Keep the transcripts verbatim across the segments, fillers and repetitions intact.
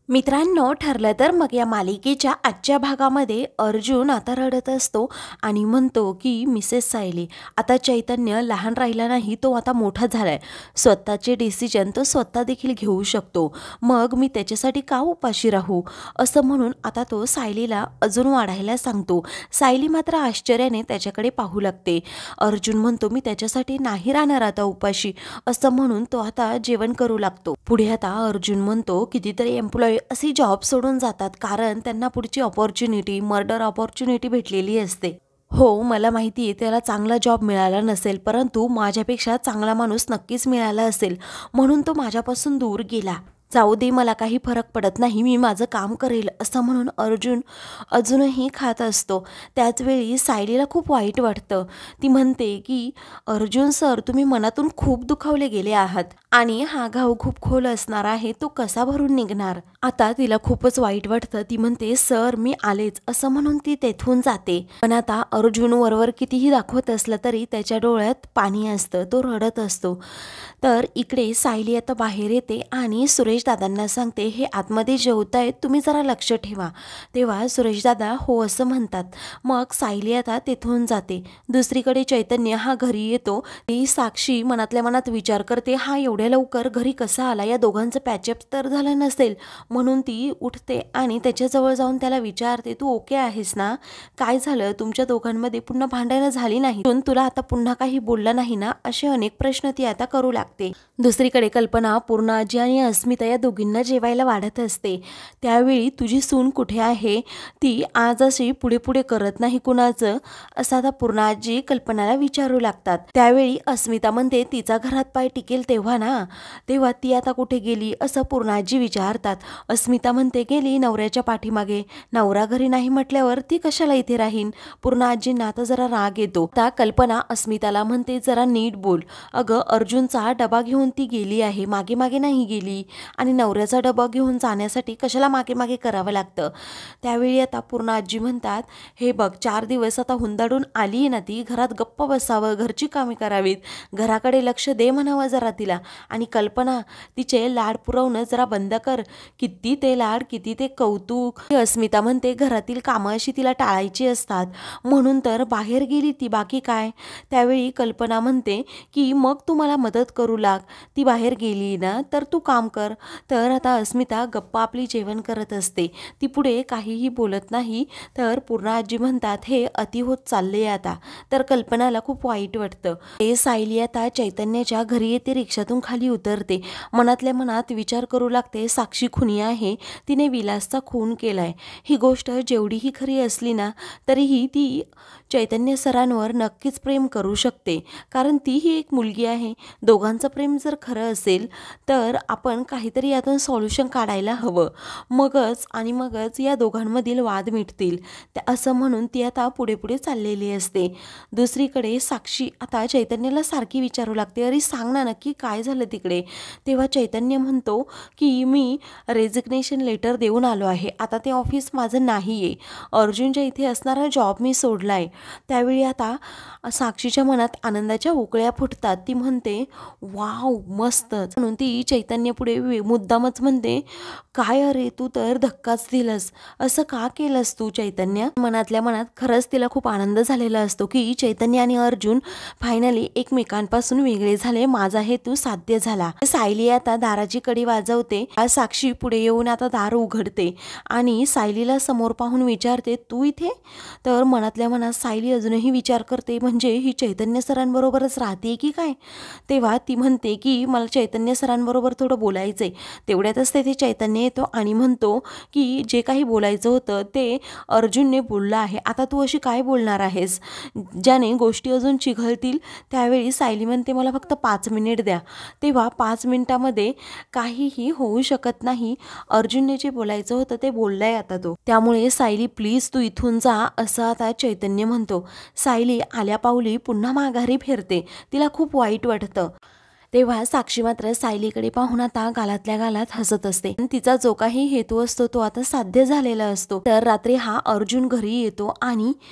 मित्रांनो, ठरलं तर मग या मालिकेच्या आजच्या भागामध्ये अर्जुन आता रडत असतो आणि म्हणतो की मिसेस सायली, आता चैतन्य लहान राहिला नाही, तो आता मोठा झालाय. स्वतःचे डिसिजन तो स्वतः देखील घेऊ शकतो. मग मी त्याच्यासाठी का उपाशी राहू, असं म्हणून आता तो सायलीला अजून वाढायला सांगतो. सायली मात्र आश्चर्याने त्याच्याकडे पाहू लागते. अर्जुन म्हणतो, मी त्याच्यासाठी नाही राहणार आता उपाशी, असं म्हणून तो आता जेवण करू लागतो. पुढे आता अर्जुन म्हणतो, कितीतरी एम्प्लॉई असे जॉब सोडून जातात कारण त्यांना पुढची ऑपॉर्च्युनिटी, मर्डर ऑपॉर्च्युनिटी भेटलेली असते. हो, मला माहिती आहे त्याला चांगला जॉब मिळाला नसेल, परंतु माझ्यापेक्षा चांगला माणूस नक्कीच मिळाला असेल, म्हणून तो माझ्यापासून दूर गेला. जाऊ दे, मला काही फरक पडत नाही, मी माझं काम करेल, असं म्हणून अर्जुन अजूनही खात असतो. त्याचवेळी सायलीला खूप वाईट वाटतं. ती म्हणते की अर्जुन सर, तुम्ही मनातून खूप दुखावले गेले आहात आणि हा घाव खूप खोल असणार आहे, तो कसा भरून निघणार. आता तिला खूपच वाईट वाटतं. ती म्हणते, सर मी आलेच, असं म्हणून ती तेथून जाते. पण आता अर्जुन वरवर कितीही दाखवत असलं तरी त्याच्या डोळ्यात पाणी असतं, तो रडत असतो. तर इकडे सायली आता बाहेर येते आणि सुरेश दादांना सांगते, हे आतमध्ये जेवतायत, तुम्ही जरा लक्ष ठेवा. तेव्हा सुरेश दादा हो असं म्हणतात. मग सायली आता तेथून जाते. दुसरीकडे चैतन्य हा घरी येतो. ती साक्षी मनातल्या मनात विचार करते, हा एवढ्या लवकर घरी कसा आला, या दोघांचं पॅचअप तर झालं नसेल, म्हणून ती उठते आणि त्याच्याजवळ जाऊन त्याला विचारते, तू ओके आहेस ना, काय झालं, तुमच्या दोघांमध्ये पुन्हा भांडणं झाली नाही, तुला आता पुन्हा काही बोलला नाही ना, असे अनेक प्रश्न ती आता करू लागते. दुसरीकडे कल्पना, पूर्णाजी आणि अस्मिता या दोघींना जेवायला वाढत असते. त्यावेळी तुझी सून कुठे आहे, ती आज अशी पुढे पुढे करत नाही कुणाचं, असं आता पूर्णाजी कल्पनाला विचारू लागतात. त्यावेळी अस्मिता म्हणते, तिचा घरात पाय टिकेल तेव्हा ना, तेव्हा ती आता कुठे गेली, असं पूर्णाजी विचारतात. अस्मिता म्हणते, गेली नवऱ्याच्या पाठीमागे, नवरा घरी नाही म्हटल्यावर ती कशाला इथे राहीन. पूर्णाजींना आता जरा राग येतो. आता कल्पना अस्मिताला म्हणते, जरा नीट बोल, अगं अर्जुनचा डबा घेऊन ती गेली आहे, मागे मागे नाही गेली, आणि नवऱ्याचा डबा घेऊन जाण्यासाठी कशाला मागे मागे करावं लागतं. त्यावेळी आता पूर्ण आजी म्हणतात, हे बघ, चार दिवस आता हुंदाडून आली ना ती, घरात गप्प बसावं, घरची कामे करावीत, घराकडे लक्ष दे म्हणावं जरा तिला. आणि कल्पना, तिचे लाड पुरवणं जरा बंद कर, किती ते लाड, किती ते कौतुक. अस्मिता म्हणते, घरातील कामं अशी तिला टाळायची असतात, म्हणून तर बाहेर गेली ती, बाकी काय. त्यावेळी कल्पना म्हणते की मग तू मला मदत करू लाग, ती बाहेर गेली ना तर तू काम कर. तर आता अस्मिता गप्पा आपली जेवण करत असते, ती पुढे काहीही बोलत नाही. तर पूर्ण आजी म्हणतात, हे अति होत चालले आता. तर कल्पनाला खूप वाईट वाटतं. ते सायली आता चैतन्याच्या घरी येते, रिक्षातून खाली उतरते, मनातल्या मनात विचार करू लागते, साक्षी खुनी आहे, तिने विलासचा खून केलाय. ही गोष्ट जेवढीही खरी असली ना तरीही ती चैतन्य सरांवर नक्कीच प्रेम करू शकते, कारण ती ही एक मुलगी आहे. दोघांचं प्रेम जर खरं असेल तर आपण काहीतरी यातून सॉल्युशन काढायला हवं, मगच आणि मगच या दोघांमधील वाद मिटतील, असं म्हणून ती आता पुढे पुढे चाललेली असते. दुसरीकडे साक्षी आता चैतन्याला सारखी विचारू लागते, अरे सांग ना नक्की काय झालं तिकडे. तेव्हा चैतन्य म्हणतो की मी रेजिग्नेशन लेटर देऊन आलो आहे, आता ते ऑफिस माझं नाही आहे, अर्जुनच्या इथे असणारा जॉब मी सोडलाय. त्यावेळी आता साक्षीच्या मनात आनंदाच्या उकळ्या फुटतात. ती म्हणते, वाव मस्तच, म्हणून ती चैतन्य पुढे मुद्दामच म्हणते, काय अरे तू तर धक्काच दिलंस, असं का केलंस तू चैतन्य. मनातल्या मनात खरंच तिला खूप आनंद झालेला असतो की चैतन्य आणि अर्जुन फायनली एकमेकांपासून वेगळे झाले, माझा हेतू साध्य झाला. सायली आता दाराची कडी वाजवते. साक्षी पुढे येऊन आता दार उघडते आणि सायलीला समोर पाहून विचारते, तू इथे. तर मनातल्या मनात सायली अजूनही विचार करते, म्हणजे ही चैतन्य सरांबरोबरच राहते की काय. तेव्हा ती म्हणते की मला चैतन्य सरांबरोबर थोडं बोलायचंय. तेवढ्यातच तेथे चैतन्य येतो आणि म्हणतो की जे काही बोलायचं होतं ते अर्जुनने बोललं आहे, आता तू अशी काय बोलणार आहेस ज्याने गोष्टी अजून चिघळतील. त्यावेळी सायली म्हणते, मला फक्त पाच मिनिट द्या. तेव्हा पाच मिनिटामध्ये काहीही होऊ शकत नाही, अर्जुनने जे बोलायचं होतं ते बोललाय आता तो, त्यामुळे सायली प्लीज तू इथून जा, असं आता चैतन्य म्हणतो. सायली आल्या पावली पुन्हा माघारी फिरते, तिला खूप वाईट वाटतं. तेव्हा साक्षी मात्र सायलीकडे पाहून आता गालातल्या गालात हसत असते. तिचा जो काही हेतू असतो तो आता साध्य झालेला असतो. तर रात्री हा अर्जुन घरी येतो आणि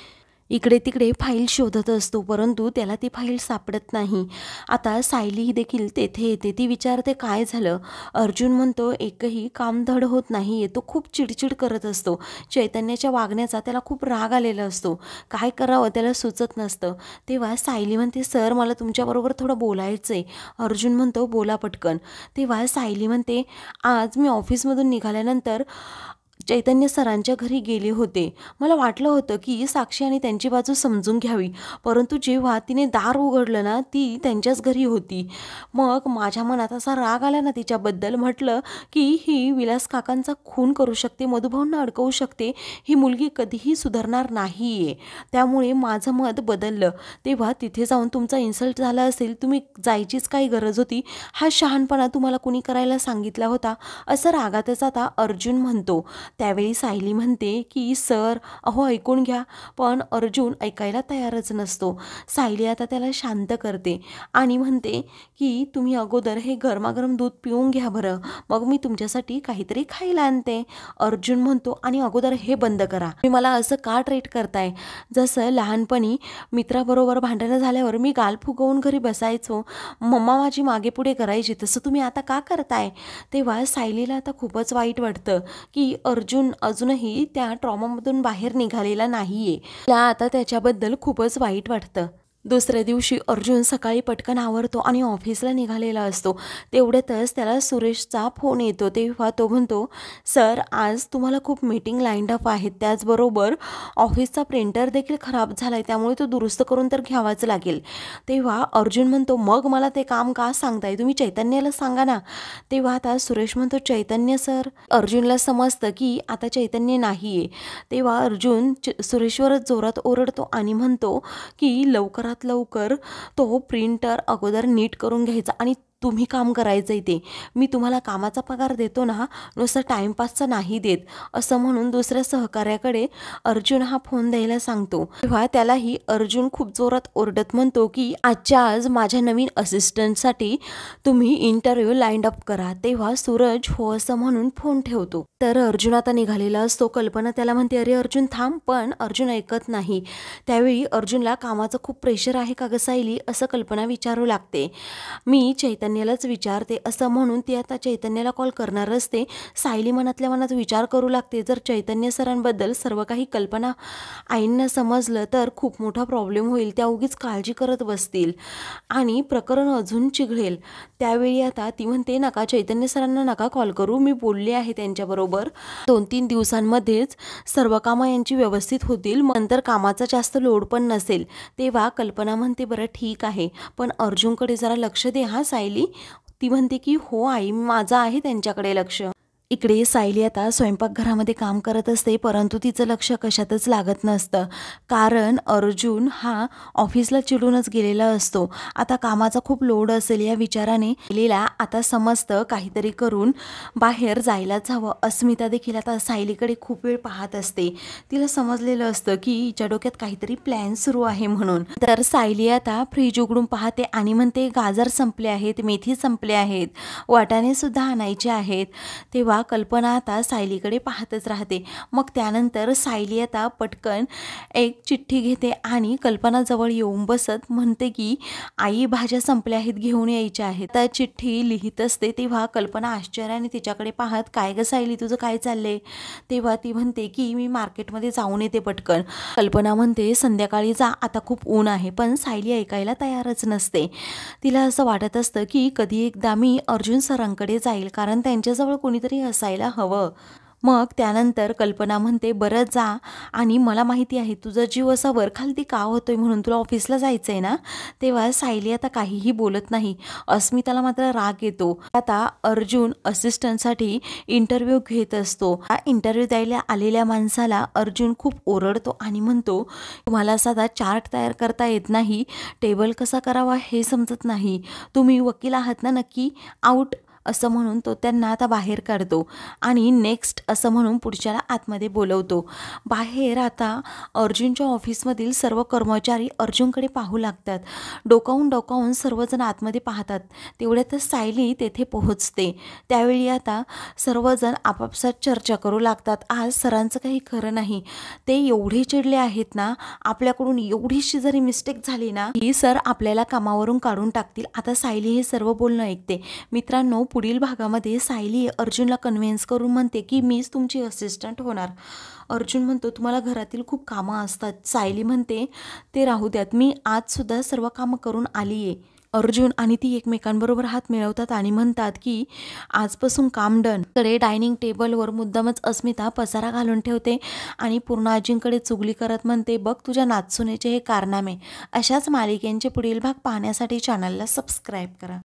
इकडे तिकडे फाईल शोधत असतो, परंतु त्याला ती फाईल सापडत नाही. आता सायली देखील तेथे येते. ती विचारते काय झालं. अर्जुन म्हणतो एकही काम धड होत नाही आहे. तो खूप चिडचिड करत असतो. चैतन्याच्या वागण्याचा त्याला खूप राग आलेला असतो. काय करावं त्याला सुचत नसतं. तेव्हा सायली म्हणते सर मला तुमच्याबरोबर थोडं बोलायचं आहे. अर्जुन म्हणतो बोला पटकन. तेव्हा सायली म्हणते आज मी ऑफिसमधून निघाल्यानंतर चैतन्य सरांच्या घरी गेले होते. मला वाटलं होतं की साक्षी आणि त्यांची बाजू समजून घ्यावी, परंतु जेव्हा तिने दार उघडलं ना ती त्यांच्याच घरी होती. मग माझ्या मनात असा राग आला ना तिच्याबद्दल. म्हटलं की ही विलास काकांचा खून करू शकते, मधुभाऊंना अडकवू शकते. ही मुलगी कधीही सुधारणार नाही आहे. त्यामुळे माझं मत बदललं. तेव्हा तिथे जाऊन तुमचा इन्सल्ट झाला असेल, तुम्ही जायचीच काही गरज होती. हा शहाणपणा तुम्हाला कुणी करायला सांगितला होता, असं रागातच आता अर्जुन म्हणतो. त्यावेळी सायली म्हणते की सर अहो ऐकून घ्या, पण अर्जुन ऐकायला तयारच नसतो. सायली आता त्याला शांत करते आणि म्हणते की तुम्ही अगोदर हे गरमागरम दूध पिऊन घ्या बरं, मग मी तुमच्यासाठी काहीतरी खायला आणते. अर्जुन म्हणतो आणि अगोदर हे बंद करा. तुम्ही मला असं का ट्रीट करताय? जसं लहानपणी मित्राबरोबर भांडणं झाल्यावर मी गाल फुगवून घरी बसायचो, मम्मा माझी मागे पुढे करायची, तसं तुम्ही आता का करताय? तेव्हा सायलीला आता खूपच वाईट वाटतं की अर्जुन अजूनही त्या ट्रॉमामधून बाहेर निघालेला नाहीये. तिला आता त्याच्याबद्दल खूपच वाईट वाटतं. दुसऱ्या दिवशी अर्जुन सकाळी पटकन आवरतो आणि ऑफिसला निघालेला असतो. तेवढ्यातच त्याला सुरेशचा फोन येतो. तेव्हा तो म्हणतो सर आज तुम्हाला खूप मीटिंग लाईंड अप आहेत, त्याचबरोबर ऑफिसचा प्रिंटर देखील खराब झाला आहे, त्यामुळे तो दुरुस्त करून तर घ्यावाच लागेल. तेव्हा अर्जुन म्हणतो मग मला ते काम का सांगताय, तुम्ही चैतन्याला सांगा ना. तेव्हा आता सुरेश म्हणतो चैतन्य सर. अर्जुनला समजतं की आता चैतन्य नाही आहे. तेव्हा अर्जुन सुरेशवरच जोरात ओरडतो आणि म्हणतो की लवकर लवकर तो प्रिंटर अगोदर नीट करून घ्यायचा आणि तुम्ही काम करायचं आहे. ते मी तुम्हाला कामाचा पगार देतो ना, नुसतं टाईमपासचा नाही देत, असं म्हणून दुसऱ्या सहकार्याकडे अर्जुन हा फोन द्यायला सांगतो. तेव्हा त्यालाही अर्जुन खूप जोरात ओरडत म्हणतो की आजच्या आज माझ्या नवीन असिस्टंटसाठी तुम्ही इंटरव्ह्यू लाईंड अप करा. तेव्हा सूरज हो असं म्हणून फोन ठेवतो. तर अर्जुन आता निघालेला असतो. कल्पना त्याला म्हणते अरे अर्जुन थांब, पण अर्जुन ऐकत नाही. त्यावेळी अर्जुनला कामाचं खूप प्रेशर आहे का ग सायली, असं कल्पना विचारू लागते. मी चैतन्यालाच विचारते असं म्हणून ती आता चैतन्याला कॉल करणार असते. सायली मनातल्या मनात विचार करू लागते जर चैतन्य सरांबद्दल सर्व काही कल्पना आईंना समजलं तर खूप मोठा प्रॉब्लेम होईल. त्या उगीच काळजी करत बसतील आणि प्रकरण अजून चिघळेल. त्यावेळी आता ती म्हणते नका चैतन्य सरांना नका कॉल करू, मी बोलले आहे त्यांच्याबरोबर, दोन तीन दिवसांमध्येच सर्व कामं यांची व्यवस्थित होतील, नंतर कामाचा जास्त लोड पण नसेल. तेव्हा कल्पना म्हणते बरं ठीक आहे, पण अर्जुनकडे जरा लक्ष दे हा सायली. ती म्हणते की हो आई माझं आहे त्यांच्याकडे लक्ष. इकडे सायली आता स्वयंपाकघरामध्ये काम करत असते, परंतु तिचं लक्ष कशातच लागत नसतं, कारण अर्जुन हा ऑफिसला चिडूनच गेलेला असतो. आता कामाचा खूप लोड असेल या विचाराने सायलीला आता समजतं काहीतरी करून बाहेर जायलाच हवं. अस्मिता देखील आता सायलीकडे खूप वेळ पाहत असते. तिला समजलेलं असतं की हिच्या डोक्यात काहीतरी प्लॅन सुरू आहे म्हणून. तर सायली आता फ्रीज उघडून पाहते आणि म्हणते गाजर संपले आहेत, मेथी संपले आहेत, वाटाणे सुद्धा आणायचे आहेत. तेव्हा कल्पना आता सायलीकडे पाहतच राहते. मग त्यानंतर सायली आता पटकन एक चिठ्ठी घेते आणि कल्पना जवळ येऊन बसत म्हणते की आई भाज्या संपल्या आहेत, घेऊन यायच्या आहेत. आता चिठ्ठी लिहित असते तेव्हा कल्पना आश्चर्याने तिच्याकडे पाहत काय ग सायली तुझं काय चाललंय. तेव्हा ती म्हणते की मी मार्केटमध्ये जाऊन येते पटकन. कल्पना म्हणते संध्याकाळी जा, आता खूप ऊन आहे, पण सायली ऐकायला तयारच नसते. तिला असं वाटत असतं की कधी एकदा मी अर्जुन सरांकडे जाईल, कारण त्यांच्याजवळ कोणीतरी असायला हवं. मग त्यानंतर कल्पना म्हणते बरं जा, आणि मला माहिती आहे तुझा जीव असा वरखालती का होतोय म्हणून, तुला ऑफिसला जायचं आहे ना. तेव्हा सायली आता काहीही बोलत नाही. अस्मिताला मात्र राग येतो. आता अर्जुन असिस्टंटसाठी इंटरव्ह्यू घेत असतो. हा इंटरव्ह्यू द्यायला आलेल्या माणसाला अर्जुन खूप ओरडतो आणि म्हणतो तुम्हाला साधा चार्ट तयार करता येत नाही, टेबल कसा करावा हे समजत नाही, तुम्ही वकील आहात ना नक्की, आउट असं म्हणून तो त्यांना आता बाहेर काढतो आणि नेक्स्ट असं म्हणून पुढच्याला आतमध्ये बोलवतो. बाहेर आता अर्जुनच्या ऑफिसमधील सर्व कर्मचारी अर्जुनकडे पाहू लागतात. डोकावून डोकावून सर्वजण आतमध्ये पाहतात. तेवढ्यातच सायली तेथे पोहोचते. त्यावेळी आता सर्वजण आपापसात चर्चा करू लागतात. आज सरांचं काही खरं नाही. ते एवढे चिडले आहेत ना, आपल्याकडून एवढीशी जरी मिस्टेक झाली ना की सर आपल्याला कामावरून काढून टाकतील. आता सायली हे सर्व बोलणं ऐकते. मित्रांनो, पुढील भागामध्ये सायली अर्जुनला कन्व्हिन्स करून म्हणते की मीच तुमची असिस्टंट होणार. अर्जुन म्हणतो तुम्हाला घरातील खूप कामं असतात. सायली म्हणते ते राहू द्यात, मी आजसुद्धा सर्व कामं करून आली आहे. अर्जुन आणि ती एकमेकांबरोबर हात मिळवतात आणि म्हणतात की आजपासून काम डन. कडे डायनिंग टेबलवर मुद्दामच अस्मिता पसारा घालून ठेवते आणि पूर्ण आजींकडे चुगली करत म्हणते बघ तुझ्या नाचसुनेचे हे कारनामे. अशाच मालिकेंचे पुढील भाग पाहण्यासाठी चॅनलला सबस्क्राईब करा.